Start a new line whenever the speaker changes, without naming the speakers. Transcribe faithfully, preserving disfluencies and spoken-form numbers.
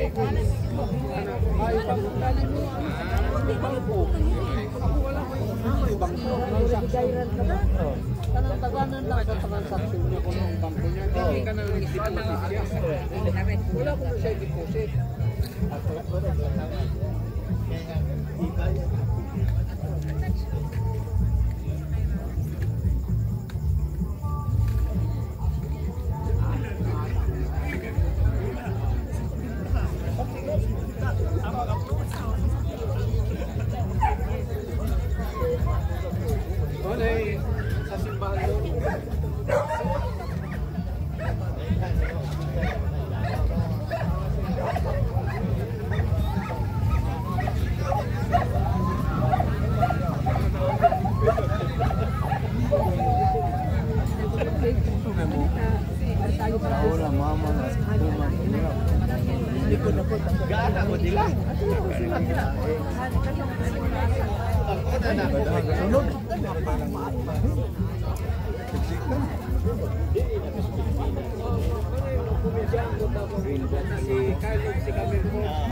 Ay, pagkali mo, bangko. Ako wala ko yung bangko. Kanang taganan lang sa transaction niya kung ang bangko niya. Hindi ka nang deposit siya. Wala ko na siya deposit. Oleh, sa simbahan doon. Ahora mama hindi ko na po gana mo dila. Ako na na. Sunod. Parang maatma. Siksikan. Si Carlos, si Camilo.